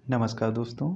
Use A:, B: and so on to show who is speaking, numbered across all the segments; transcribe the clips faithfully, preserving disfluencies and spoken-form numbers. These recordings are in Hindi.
A: नमस्कार दोस्तों।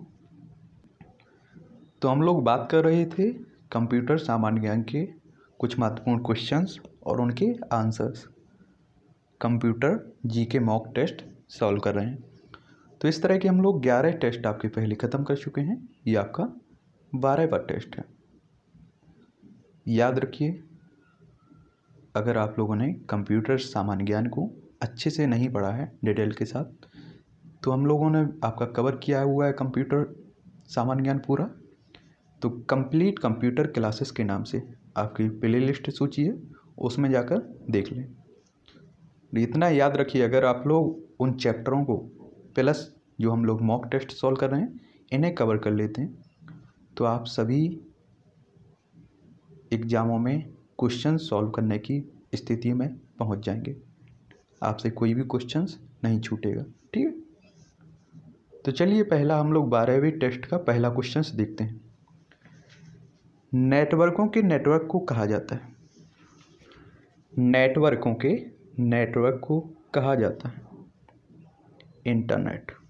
A: तो हम लोग बात कर रहे थे कंप्यूटर सामान्य ज्ञान के कुछ महत्वपूर्ण क्वेश्चंस और उनके आंसर्स। कंप्यूटर जी के मॉक टेस्ट सॉल्व कर रहे हैं। तो इस तरह के हम लोग ग्यारह टेस्ट आपके पहले ख़त्म कर चुके हैं। ये आपका बारहवां टेस्ट है। याद रखिए, अगर आप लोगों ने कंप्यूटर सामान्य ज्ञान को अच्छे से नहीं पढ़ा है डिटेल के साथ, तो हम लोगों ने आपका कवर किया हुआ है कंप्यूटर सामान्य ज्ञान पूरा। तो कंप्लीट कंप्यूटर क्लासेस के नाम से आपकी प्ले लिस्ट सूची है, उसमें जाकर देख लें। इतना याद रखिए, अगर आप लोग उन चैप्टरों को प्लस जो हम लोग मॉक टेस्ट सॉल्व कर रहे हैं इन्हें कवर कर लेते हैं, तो आप सभी एग्ज़ामों में क्वेश्चन सॉल्व करने की स्थिति में पहुंच जाएंगे। आपसे कोई भी क्वेश्चंस नहीं छूटेगा। ठीक है, तो चलिए पहला हम लोग बारहवीं टेस्ट का पहला क्वेश्चन देखते हैं। नेटवर्कों के नेटवर्क को कहा जाता है नेटवर्कों के नेटवर्क को कहा जाता है इंटरनेट।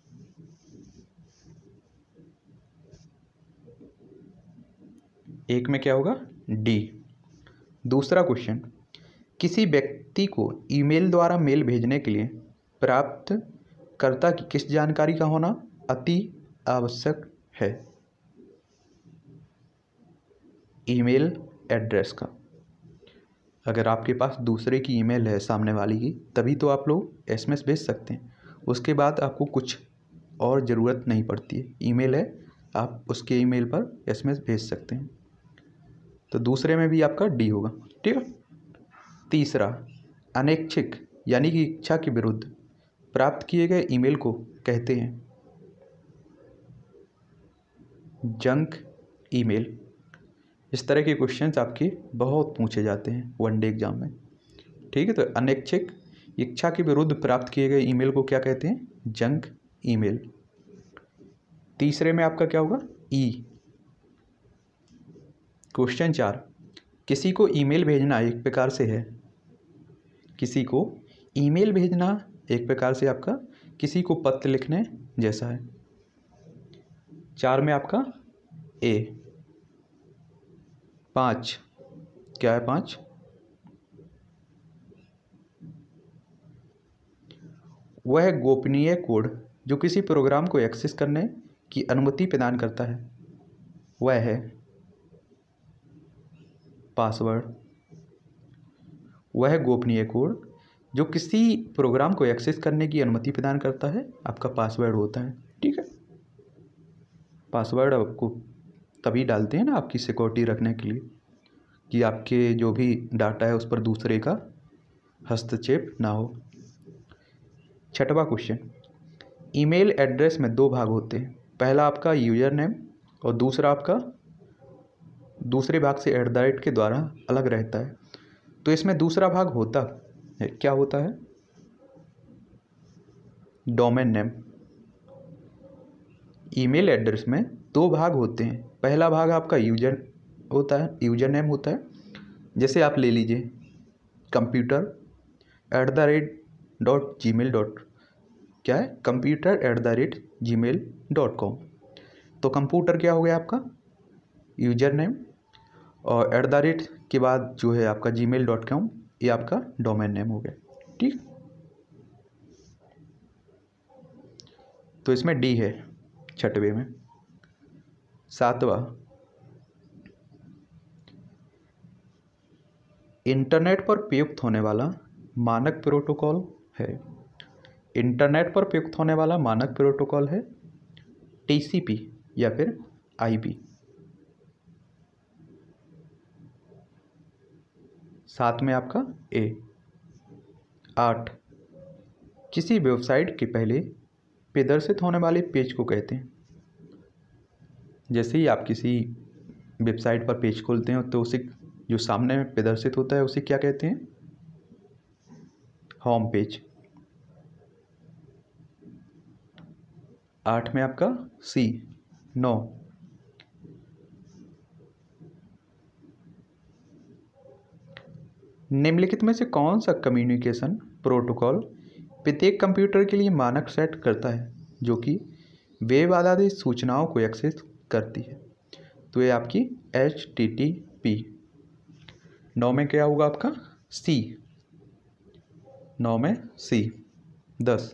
A: एक में क्या होगा? डी। दूसरा क्वेश्चन, किसी व्यक्ति को ईमेल द्वारा मेल भेजने के लिए प्राप्तकर्ता की किस जानकारी का होना अति आवश्यक है? ईमेल एड्रेस का। अगर आपके पास दूसरे की ईमेल है सामने वाली की, तभी तो आप लोग एसएमएस भेज सकते हैं। उसके बाद आपको कुछ और ज़रूरत नहीं पड़ती है। ईमेल है, आप उसके ईमेल पर एसएमएस भेज सकते हैं। तो दूसरे में भी आपका डी होगा। ठीक है। तीसरा, अनैच्छिक यानी कि इच्छा के विरुद्ध प्राप्त किए गए ईमेल को कहते हैं जंक ईमेल। इस तरह के क्वेश्चंस आपके बहुत पूछे जाते हैं वनडे एग्जाम में। ठीक है, तो अनैच्छिक इच्छा के विरुद्ध प्राप्त किए गए ईमेल को क्या कहते हैं? Junk email. तीसरे में आपका क्या होगा? ई। क्वेश्चन चार, किसी को ईमेल भेजना एक प्रकार से है किसी को ईमेल भेजना एक प्रकार से आपका किसी को पत्र लिखने जैसा है। चार में आपका ए। पाँच, क्या है पाँच? वह गोपनीय कोड जो किसी प्रोग्राम को एक्सेस करने की अनुमति प्रदान करता है, वह है पासवर्ड। वह गोपनीय कोड जो किसी प्रोग्राम को एक्सेस करने की अनुमति प्रदान करता है आपका पासवर्ड होता है। ठीक है, पासवर्ड आपको तभी डालते हैं ना आपकी सिक्योरिटी रखने के लिए, कि आपके जो भी डाटा है उस पर दूसरे का हस्तक्षेप ना हो। छठवां क्वेश्चन, ईमेल एड्रेस में दो भाग होते हैं। पहला आपका यूजर नेम और दूसरा आपका दूसरे भाग से एट द रेट के द्वारा अलग रहता है। तो इसमें दूसरा भाग होता है, क्या होता है? Domain name. ईमेल एड्रेस में दो भाग होते हैं। पहला भाग आपका यूजर होता है यूजर नेम होता है। जैसे आप ले लीजिए computer at the rate dot Gmail dot क्या है computer at the rate Gmail dot com. तो कंप्यूटर क्या हो गया आपका? यूजर नेम, और एट द रेट के बाद जो है आपका जी मेल डॉट कॉम, ये आपका डोमेन नेम हो गया। ठीक, तो इसमें डी है छठवें में। सातवां, इंटरनेट पर प्रयुक्त होने वाला मानक प्रोटोकॉल है इंटरनेट पर प्रयुक्त होने वाला मानक प्रोटोकॉल है टीसीपी या फिर आईपी। सात में आपका ए। आठ, किसी वेबसाइट के पहले प्रदर्शित होने वाले पेज को कहते हैं। जैसे ही आप किसी वेबसाइट पर पेज खोलते हैं तो उसे जो सामने में प्रदर्शित होता है उसे क्या कहते हैं? Home page. आठ में आपका सी। नौ, निम्नलिखित में से कौन सा कम्युनिकेशन प्रोटोकॉल प्रत्येक कंप्यूटर के लिए मानक सेट करता है जो कि वेब आधारित सूचनाओं को एक्सेस करती है। तो ये आपकी एच टी टी पी। नौ में क्या होगा आपका सी, नौ में सी। दस,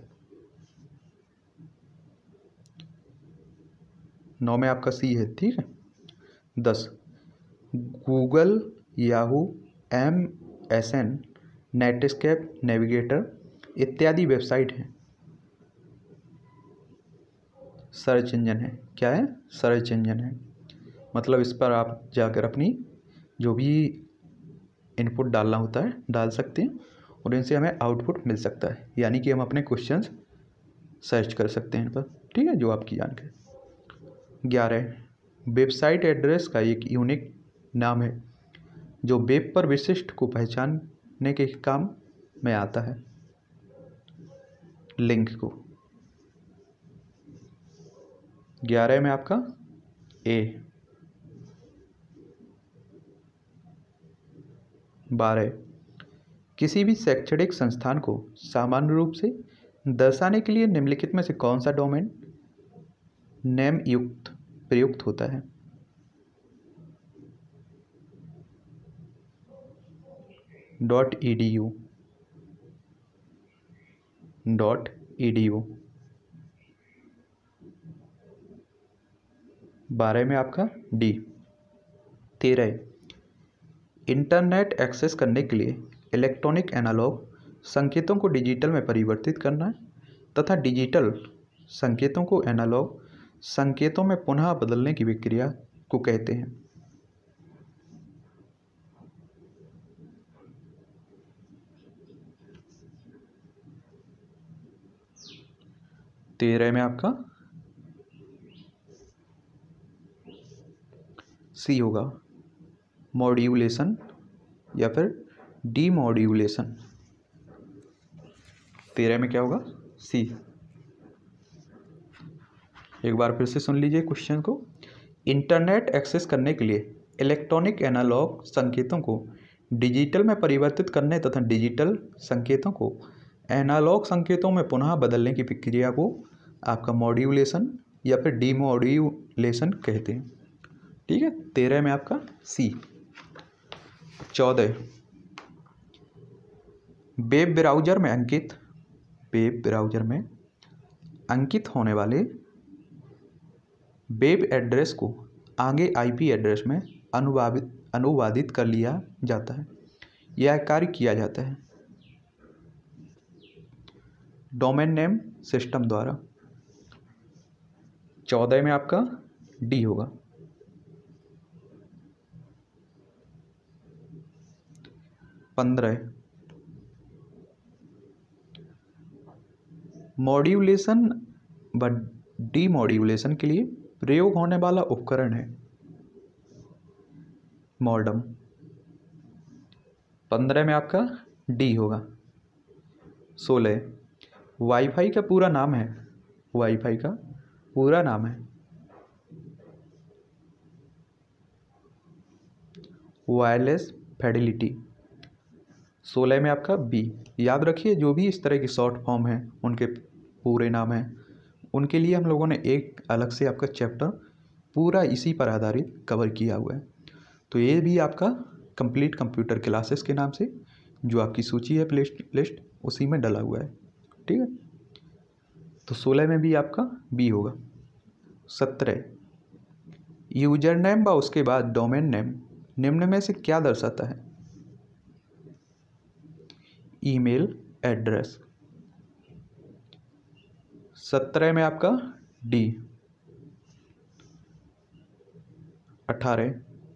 A: नौ में आपका सी है, ठीक है। दस, Google, Yahoo, M S N, Netscape, Navigator इत्यादि वेबसाइट हैं, सर्च इंजन है। क्या है? सर्च इंजन है। मतलब इस पर आप जाकर अपनी जो भी इनपुट डालना होता है डाल सकते हैं और इनसे हमें आउटपुट मिल सकता है, यानी कि हम अपने क्वेश्चंस सर्च कर सकते हैं इन पर, ठीक है, जो आपकी जानकारी। ग्यारह, वेबसाइट एड्रेस का एक यूनिक नाम है जो वेब पर विशिष्ट को पहचानने के काम में आता है, लिंक को। ग्यारह में आपका ए। बारह, किसी भी शैक्षणिक संस्थान को सामान्य रूप से दर्शाने के लिए निम्नलिखित में से कौन सा डोमेन नेम युक्त प्रयुक्त होता है? Dot E D U, dot E D U. बारह में आपका डी। तेरह, इंटरनेट एक्सेस करने के लिए इलेक्ट्रॉनिक एनालॉग संकेतों को डिजिटल में परिवर्तित करना तथा डिजिटल संकेतों को एनालॉग संकेतों में पुनः बदलने की प्रक्रिया को कहते हैं। तेरह में आपका सी होगा, मॉड्यूलेशन या फिर डीमॉड्यूलेशन। तेरह में क्या होगा? सी। एक बार फिर से सुन लीजिए क्वेश्चन को। इंटरनेट एक्सेस करने के लिए इलेक्ट्रॉनिक एनालॉग संकेतों को डिजिटल में परिवर्तित करने तथा डिजिटल संकेतों को एनालॉग संकेतों में पुनः बदलने की प्रक्रिया को आपका मॉड्यूलेशन या फिर डीमॉड्यूलेशन कहते हैं, ठीक है। तेरह में आपका सी। चौदह, वेब ब्राउज़र में अंकित वेब ब्राउज़र में अंकित होने वाले वेब एड्रेस को आगे आईपी एड्रेस में अनुवादित अनुवादित कर लिया जाता है। यह कार्य किया जाता है डोमेन नेम सिस्टम द्वारा। चौदह में आपका डी होगा। पंद्रह, मॉड्यूलेशन व डीमॉड्यूलेशन के लिए प्रयोग होने वाला उपकरण है मॉडम। पंद्रह में आपका डी होगा। सोलह, वाईफाई का पूरा नाम है वाईफाई का पूरा नाम है वायरलेस फिडेलिटी। सोलह में आपका बी। याद रखिए जो भी इस तरह की शॉर्ट फॉर्म है उनके पूरे नाम हैं, उनके लिए हम लोगों ने एक अलग से आपका चैप्टर पूरा इसी पर आधारित कवर किया हुआ है। तो ये भी आपका कंप्लीट कंप्यूटर क्लासेस के नाम से जो आपकी सूची है प्ले लिस्ट उसी में डला हुआ है, ठीक है। तो सोलह में भी आपका बी होगा। सत्रह, यूजर नेम व उसके बाद डोमेन नेम निम्न में से क्या दर्शाता है? Email address. सत्रह में आपका डी। अठारह,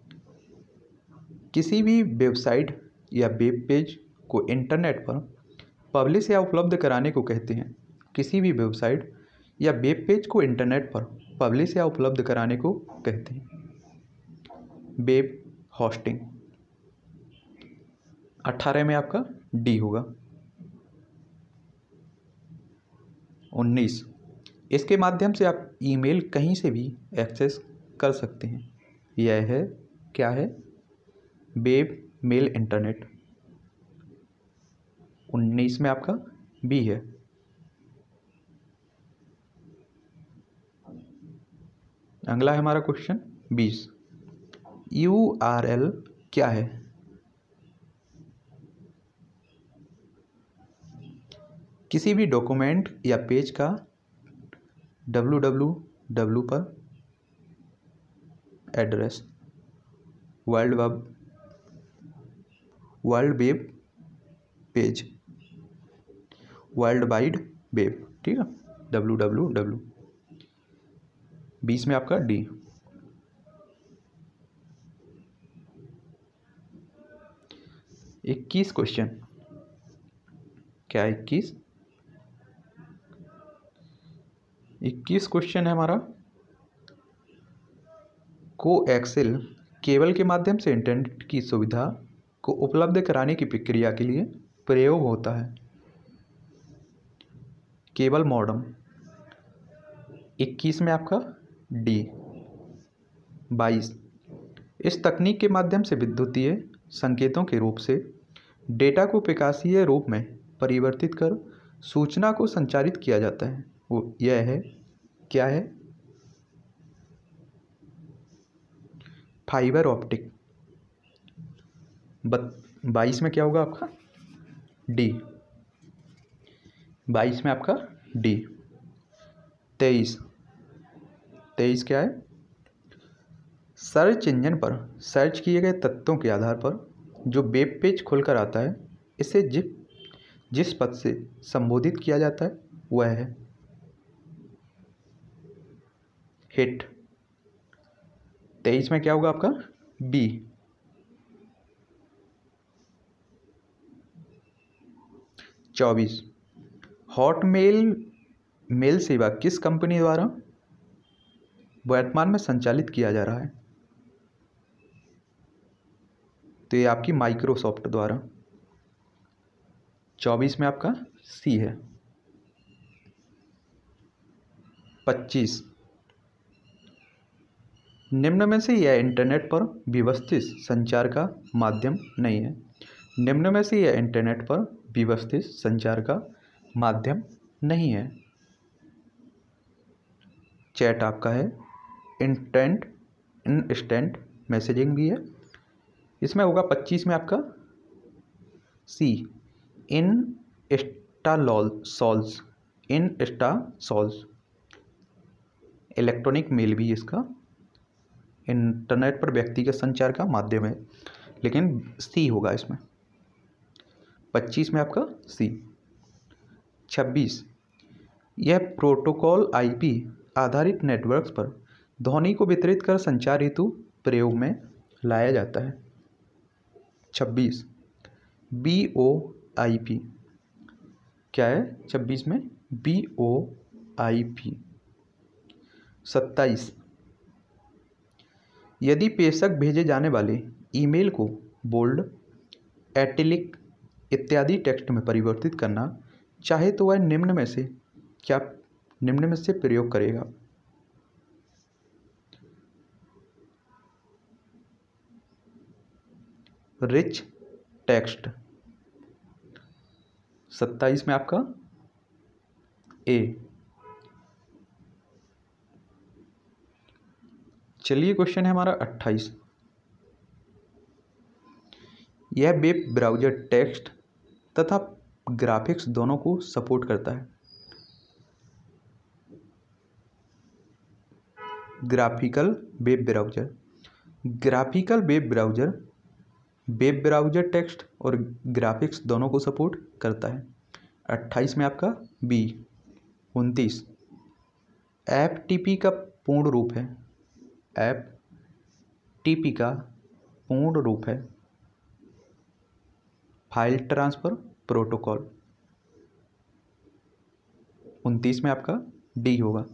A: किसी भी वेबसाइट या वेब पेज को इंटरनेट पर पब्लिश या उपलब्ध कराने को कहते हैं। किसी भी वेबसाइट या वेब पेज को इंटरनेट पर पब्लिश या उपलब्ध कराने को कहते हैं वेब होस्टिंग। अठारह में आपका डी होगा। उन्नीस, इसके माध्यम से आप ईमेल कहीं से भी एक्सेस कर सकते हैं। यह है क्या है? Web mail internet. उन्नीस में आपका बी है। अगला है हमारा क्वेश्चन बीस, यू आर एल क्या है? किसी भी डॉक्यूमेंट या पेज का डब्ल्यू डब्ल्यू डब्ल्यू पर address, world web world web page, world wide web, ठीक है, डब्ल्यू डब्ल्यू डब्ल्यू। बीस में आपका डी। इक्कीस क्वेश्चन, क्या इक्कीस इक्कीस क्वेश्चन है हमारा, कोएक्सियल केबल के माध्यम से इंटरनेट की सुविधा को उपलब्ध कराने की प्रक्रिया के लिए प्रयोग होता है। Cable modem. इक्कीस में आपका डी। बाईस, इस तकनीक के माध्यम से विद्युतीय संकेतों के रूप से डेटा को प्रकाशीय रूप में परिवर्तित कर सूचना को संचारित किया जाता है। वो यह है, क्या है? Fibre optic. बाईस में क्या होगा आपका? डी। बाईस में आपका डी। तेईस तेईस क्या है? सर्च इंजन पर सर्च किए गए तत्वों के आधार पर जो वेब पेज खुलकर आता है, इसे जिस जिस पद से संबोधित किया जाता है वह है हिट। तेईस में क्या होगा आपका? बी। चौबीस, हॉटमेल मेल सेवा किस कंपनी द्वारा वर्तमान में संचालित किया जा रहा है? तो ये आपकी माइक्रोसॉफ्ट द्वारा। चौबीस में आपका सी है। पच्चीस, निम्न में से यह इंटरनेट पर व्यवस्थित संचार का माध्यम नहीं है। निम्न में से यह इंटरनेट पर व्यवस्थित संचार का माध्यम नहीं है। चैट आपका है, इंस्टेंट इंस्टेंट मैसेजिंग भी है। इसमें होगा पच्चीस में आपका सी, इन इंस्टालॉल सॉल्स इन इंस्टा सॉल्स। इलेक्ट्रॉनिक मेल भी इसका इंटरनेट पर व्यक्तिगत संचार का माध्यम है, लेकिन सी होगा इसमें। पच्चीस में आपका सी। छब्बीस, यह प्रोटोकॉल आईपी आधारित नेटवर्क्स पर ध्वनि को वितरित कर संचार हेतु प्रयोग में लाया जाता है। छब्बीस, बी ओ आई पी क्या है? छब्बीस में बी ओ आई पी। सत्ताईस, यदि प्रेषक भेजे जाने वाले ईमेल को बोल्ड, एटिलिक इत्यादि टेक्स्ट में परिवर्तित करना चाहे तो वह निम्न में से क्या निम्न में से प्रयोग करेगा? Rich text. सत्ताईस में आपका ए। चलिए क्वेश्चन है हमारा अट्ठाईस, यह वेब ब्राउज़र टेक्स्ट तथा ग्राफिक्स दोनों को सपोर्ट करता है। Graphical web browser graphical web browser web browser text और ग्राफिक्स दोनों को सपोर्ट करता है। अट्ठाईस में आपका बी। उनतीस, एफ टी पी का पूर्ण रूप है एफ टी पी का पूर्ण रूप है फाइल ट्रांसफ़र प्रोटोकॉल। उनतीस में आपका डी होगा।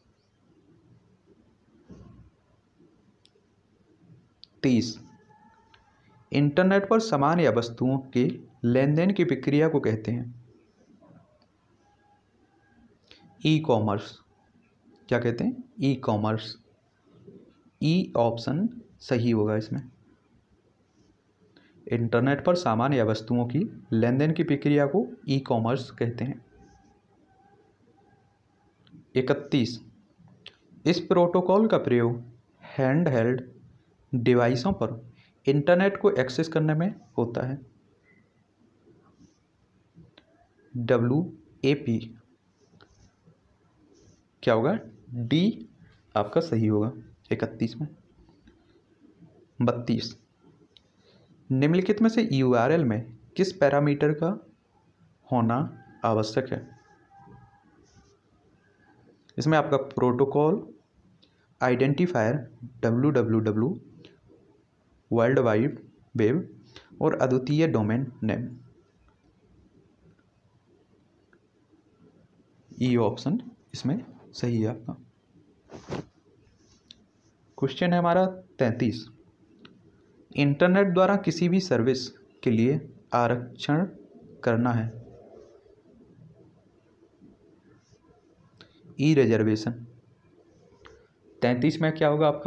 A: तीस, इंटरनेट पर सामान या वस्तुओं के लेन देन की प्रक्रिया को कहते हैं ई कॉमर्स। क्या कहते हैं? E commerce. ई ऑप्शन सही होगा इसमें। इंटरनेट पर सामान या वस्तुओं की लेन देन की प्रक्रिया को ई कॉमर्स कहते हैं। इकतीस, इस प्रोटोकॉल का प्रयोग हैंड हेल्ड डिवाइसों पर इंटरनेट को एक्सेस करने में होता है। डब्ल्यू ए पी क्या होगा? डी आपका सही होगा इकतीस में। बत्तीस, निम्नलिखित में से यू आर एल में किस पैरामीटर का होना आवश्यक है? इसमें आपका protocol identifier W W W, world wide web और अद्वितीय डोमेन नेम। ई ऑप्शन इसमें सही है आपका। क्वेश्चन है हमारा तैंतीस, इंटरनेट द्वारा किसी भी सर्विस के लिए आरक्षण करना है। E reservation. तैंतीस में क्या होगा आपका?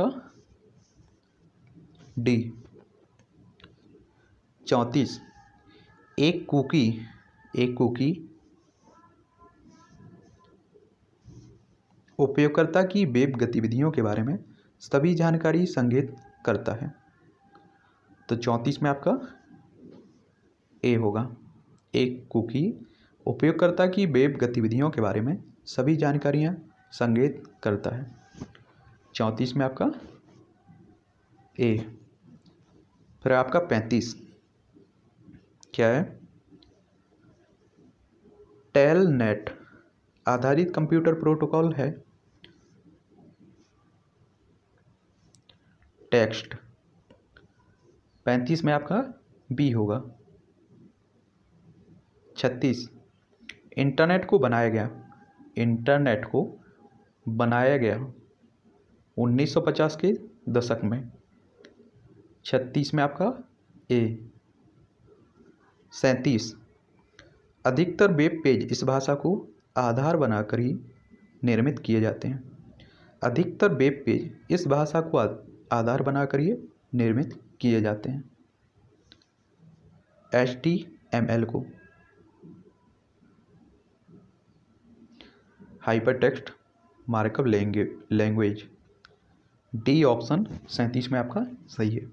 A: डी। चौंतीस, एक कुकी एक कुकी उपयोगकर्ता की वेब गतिविधियों के बारे में सभी जानकारी संग्रहित करता है। तो चौंतीस में आपका ए होगा। एक कुकी उपयोगकर्ता की वेब गतिविधियों के बारे में सभी जानकारियां संग्रहित करता है। चौंतीस में आपका ए। फिर आपका पैंतीस क्या है? टेलनेट आधारित कंप्यूटर प्रोटोकॉल है। टेक्स्ट। पैंतीस में आपका बी होगा। छत्तीस, इंटरनेट को बनाया गया इंटरनेट को बनाया गया उन्नीस सौ पचास के दशक में। छत्तीस में आपका ए। सैंतीस, अधिकतर वेब पेज इस भाषा को आधार बनाकर ही निर्मित किए जाते हैं। अधिकतर वेब पेज इस भाषा को आधार बनाकर ही निर्मित किए जाते हैं। एच टी एम एल को hypertext markup language. D option सैंतीस में आपका सही है।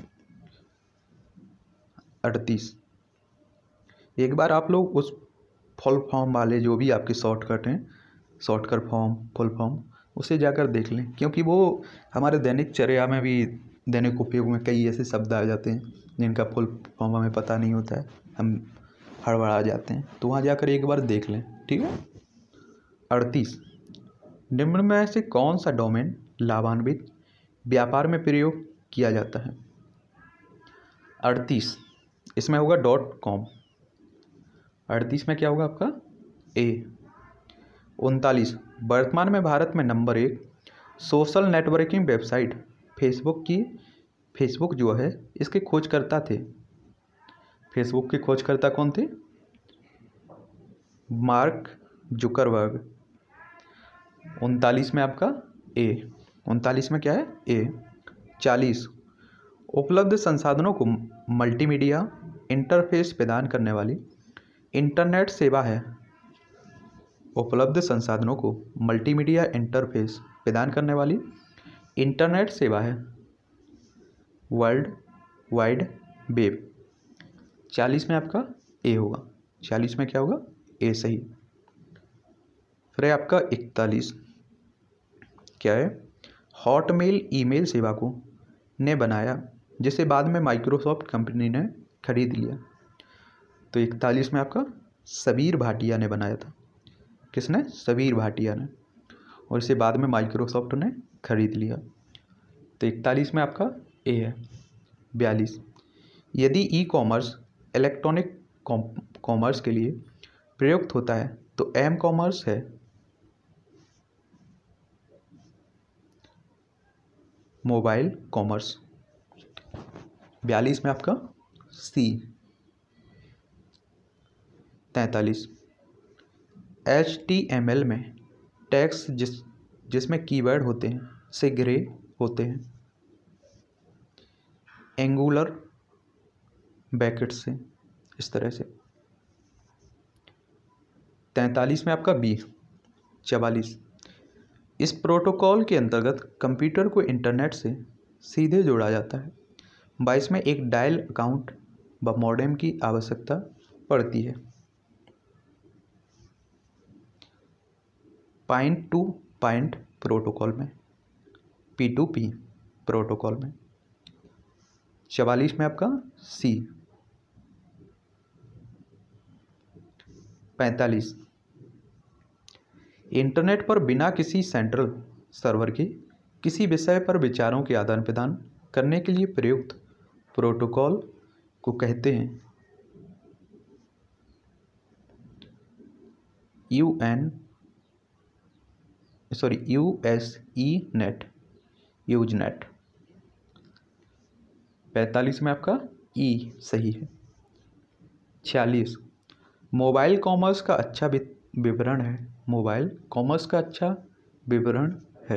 A: अड़तीस, एक बार आप लोग उस फुल फॉर्म वाले जो भी आपके शॉर्टकट हैं, शॉर्टकट फॉर्म, फुल फॉर्म, उसे जाकर देख लें, क्योंकि वो हमारे दैनिक चर्या में भी, दैनिक उपयोग में कई ऐसे शब्द आ जाते हैं जिनका फुल फॉर्म हमें पता नहीं होता है, हम हड़बड़ा जाते हैं। तो वहाँ जाकर एक बार देख लें, ठीक है। अड़तीस, निम्न में से कौन सा डोमेन लाभान्वित व्यापार में प्रयोग किया जाता है? अड़तीस, इसमें होगा डॉट कॉम। अड़तीस में क्या होगा आपका? ए। उनतालीस, वर्तमान में भारत में नंबर एक सोशल नेटवर्किंग वेबसाइट फेसबुक की फेसबुक जो है इसके खोजकर्ता थे। फेसबुक के खोजकर्ता कौन थे? Mark Zuckerberg. उनतालीस में आपका ए। उनतालीस में क्या है? ए। चालीस, उपलब्ध संसाधनों को मल्टीमीडिया इंटरफेस प्रदान करने वाली इंटरनेट सेवा है। उपलब्ध संसाधनों को मल्टीमीडिया इंटरफेस प्रदान करने वाली इंटरनेट सेवा है वर्ल्ड वाइड वेब। चालीस में आपका ए होगा। चालीस में क्या होगा? ए सही। फिर आपका इकतालीस क्या है? हॉटमेल ईमेल सेवा को ने बनाया जिसे बाद में माइक्रोसॉफ्ट कंपनी ने खरीद लिया। तो इकतालीस में आपका सबीर भाटिया ने बनाया था। किसने? सबीर भाटिया ने, और इसे बाद में माइक्रोसॉफ्ट ने खरीद लिया। तो इकतालीस में आपका ए है। बयालीस, यदि ई कॉमर्स इलेक्ट्रॉनिक कॉमर्स के लिए प्रयुक्त होता है तो एम कॉमर्स है। Mobile commerce. बयालीस में आपका सी। तैंतालीस, एच टी एम एल में टैग्स जिस जिसमें कीवर्ड होते हैं से ग्रे होते हैं एंगुलर ब्रैकेट से, इस तरह से। तैंतालीस में आपका बी। चवालीस, इस प्रोटोकॉल के अंतर्गत कंप्यूटर को इंटरनेट से सीधे जोड़ा जाता है। बाईस में एक डायल अकाउंट व मॉडेम की आवश्यकता पड़ती है। पॉइंट टू पॉइंट प्रोटोकॉल में, पी टू पी प्रोटोकॉल में। चवालीस में आपका सी। पैंतालीस, इंटरनेट पर बिना किसी सेंट्रल सर्वर के किसी विषय पर विचारों के आदान प्रदान करने के लिए प्रयुक्त प्रोटोकॉल को कहते हैं U N sorry U S E net, Usenet. पैंतालीस में आपका ई सही है। छियालीस, मोबाइल कॉमर्स का अच्छा विवरण है, मोबाइल कॉमर्स का अच्छा विवरण है।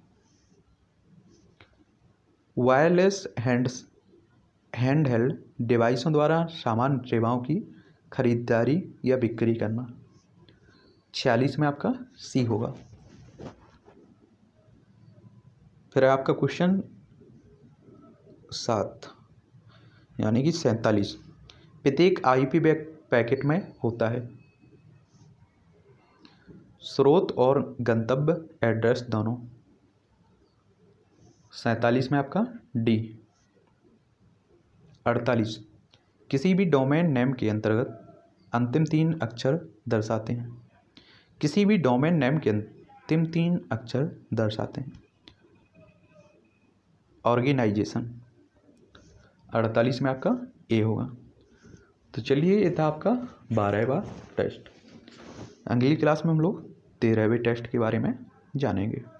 A: वायरलेस हैंड्स हैंडहेल्ड डिवाइसों द्वारा सामान्य सेवाओं की खरीदारी या बिक्री करना। छियालीस में आपका सी होगा। फिर आपका क्वेश्चन सात यानी कि सैंतालीस, प्रत्येक आईपी पैकेट में होता है स्रोत और गंतव्य एड्रेस दोनों। सैंतालीस में आपका डी। अड़तालीस, किसी भी डोमेन नेम के अंतर्गत अंतिम तीन अक्षर दर्शाते हैं, किसी भी डोमेन नेम के अंतिम तीन अक्षर दर्शाते हैं ऑर्गेनाइजेशन। अड़तालीस में आपका ए होगा। तो चलिए ये था आपका बारहवां टेस्ट। अगली क्लास में हम लोग तेरहवें टेस्ट के बारे में जानेंगे।